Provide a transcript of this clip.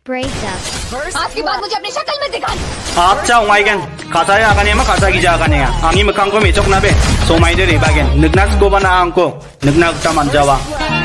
आपकी बात मुझे अपनी शक्ल में दिखा। आप चाओ माइगन खाताया आगाने मा खाता गिजा आगाने या आंगी मखांग को मेचोक ना बे सो माइदे रे बागेन नगनास को बना आंको नगना तामान जावा